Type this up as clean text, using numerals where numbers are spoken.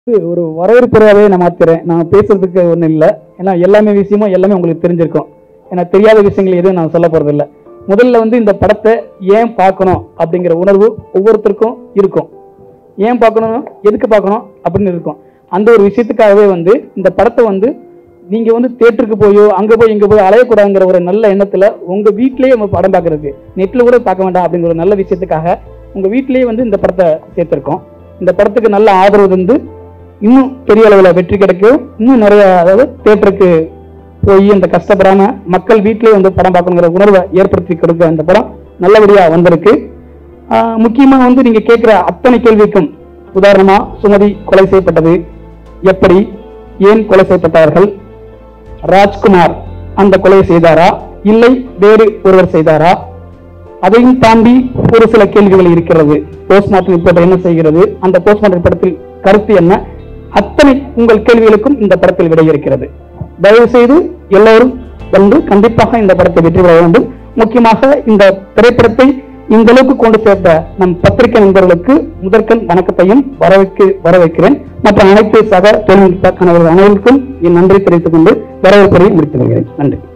ஒரு வரவேற்புரையாவே நான் மாத்துறேன். நான் பேசுறதுக்கு ஒன்றும் இல்லை. ஏன்னா எல்லாமே விஷயமும் எல்லாமே உங்களுக்கு தெரிஞ்சிருக்கும். ஏன்னா தெரியாத விஷயங்கள் எதுவும் நான் சொல்ல போறது இல்லை. முதல்ல இந்த படத்தை ஏன் பார்க்கணும் அப்படிங்கிற உணர்வு ஒவ்வொருத்தருக்கும் இருக்கும். ஏன் பார்க்கணும், எதுக்கு பார்க்கணும் அப்படின்னு இருக்கும். அந்த ஒரு விஷயத்துக்காகவே இந்த படத்தை நீங்க தியேட்டருக்கு போயோ அங்க போய் இங்க போய் அலையக்கூடாதுங்கிற ஒரு நல்ல எண்ணத்துல உங்க வீட்டிலேயே படம் பார்க்கறதுக்கு நெட்ல கூட பார்க்க வேண்டாம் அப்படிங்கிற ஒரு நல்ல விஷயத்துக்காக உங்க வீட்டிலேயே இந்த படத்தை சேர்த்திருக்கோம். இந்த படத்துக்கு நல்ல ஆதரவு இன்னும் பெரிய அளவில் வெற்றி கிடைக்கும். இன்னும் நிறைய அதாவது தியேட்டருக்கு போய் இந்த கஷ்டப்படாம மக்கள் வீட்டிலேயே படம் பார்க்கணுங்கிற உணர்வை ஏற்படுத்தி கொடுக்க இந்த படம் நல்லபடியா வந்திருக்கு. முக்கியமா நீங்க கேட்கிற அத்தனை கேள்விக்கும் உதாரணமா சுமதி கொலை செய்யப்பட்டது எப்படி, ஏன் கொலை செய்யப்பட்டார்கள், ராஜ்குமார் அந்த கொலையை செய்தாரா இல்லை வேறு ஒருவர் செய்தாரா, அதையும் தாண்டி ஒரு சில கேள்விகள் இருக்கிறது. போஸ்ட்மார்ட்டம் ரிப்போர்ட் என்ன செய்கிறது, அந்த போஸ்ட்மார்ட்டம் ரிப்போர்ட்டில் கருத்து என்ன, அத்தனை உங்கள் கேள்விகளுக்கும் இந்த படத்தில் விடை இருக்கிறது. தயவு செய்து எல்லோரும் கண்டிப்பாக இந்த படத்தை வெற்றி பெற வேண்டும். முக்கியமாக இந்த திரைப்படத்தை இந்த அளவுக்கு கொண்டு சேர்த்த நம் பத்திரிகை நண்பர்களுக்கு முதற்கண் வணக்கத்தையும் வரவேற்கிறேன். மற்ற அனைத்து சக தொழில்நுட்ப கணவர்கள் அனைவருக்கும் என் நன்றி தெரிவித்துக் கொண்டு வரவேற்புரையை முடித்து வருகிறேன். நன்றி.